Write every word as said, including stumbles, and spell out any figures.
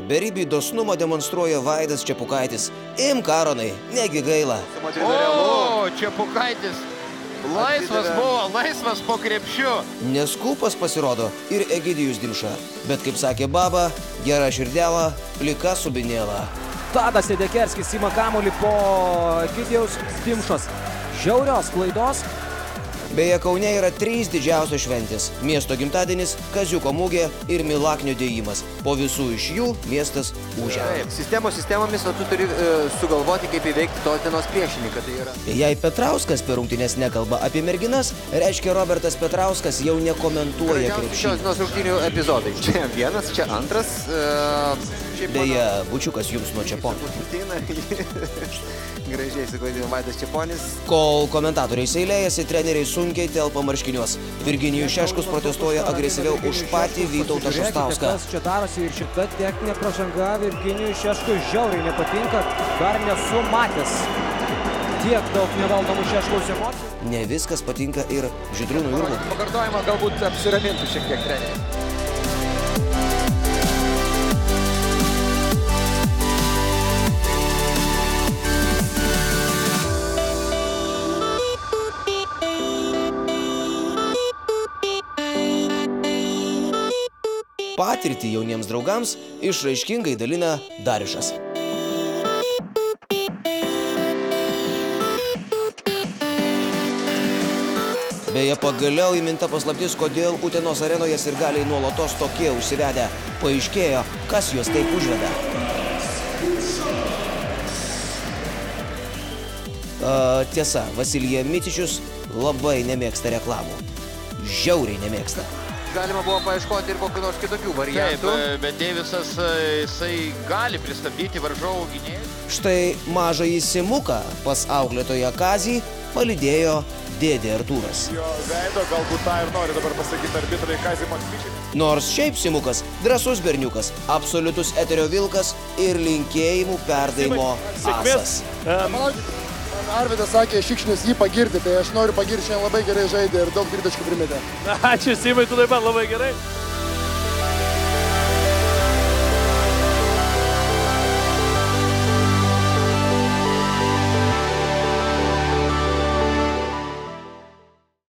Beribį dosnumą demonstruoja Vaidas Čepukaitis. Imk, Aronai, negi gaila. O, Čepukaitis. Laisvas buvo, laisvas po krepšiu. Neskupas pasirodo ir Egidijus Dimša. Bet, kaip sakė baba, gera širdėla, plika subinėla. Tadas Sedekerskis ima kamuolį po Egidijaus Dimšos žiaurios klaidos. Beje, Kaune yra trys didžiausios šventės – miesto gimtadienis, Kaziuko mugė ir Milaknio dėjimas. Po visų iš jų miestas ūžia. Sistemos sistemomis, o tu turi e, sugalvoti, kaip įveikti tos dienos priešininką. Tai yra. Jei Petrauskas per rungtynes nekalba apie merginas, reiškia Robertas Petrauskas jau nekomentuoja krepšinio. Šios dienos rungtynių epizodai. Čia vienas, čia antras. E, Beje, bučiukas jums nuo Čeponio. Gražiai suklaidino Vaidas Čeponis. Kol komentatoriai seilėjasi, treneriai sunkiai telpa marškiniuos. Virginijus Šeškus protestuoja agresyviau už patį Vytautą Šustauską. Kas čia darosi ir šita techninė pražanga Virginijus Šeškus žiauriai nepatinka. Dar nesu matęs tiek daug nevaldomų Šeškaus emocijų. Ne viskas patinka ir Žydrūnui Urmantui. Pakartojimą galbūt apsiramintų šiek tiek treneriai. Patirtį jauniems draugams išraiškingai dalina Dariušas. Beje, pagaliau įminta paslaptis, kodėl Utenos arenoje sirgaliai nuolatos tokie užsivedę. Paaiškėjo, kas juos taip užveda. A, tiesa, Vasilija Micičius labai nemėgsta reklamų. Žiauriai nemėgsta. Galima buvo paieškoti ir kokių nors kitokių variantų. Taip, bet Deivisas, jisai gali pristabdyti varžovų gynėjų. Štai mažąjį Simuką pas auklėtoją Kazį palydėjo dėdė Artūras. Jo veido galbūt tą ir nori dabar pasakyti arbitrai Kazį Maksvyčiui. Nors šiaip Simukas drąsus berniukas, absoliutus eterio vilkas ir linkėjimų perdavimo asas. Arvydas sakė, Šikšnis jį pagirti, tai aš noriu pagirti, šiandien labai gerai žaidė ir daug tritaškų primetė. Ačiū, Simai, tu taip pat labai gerai.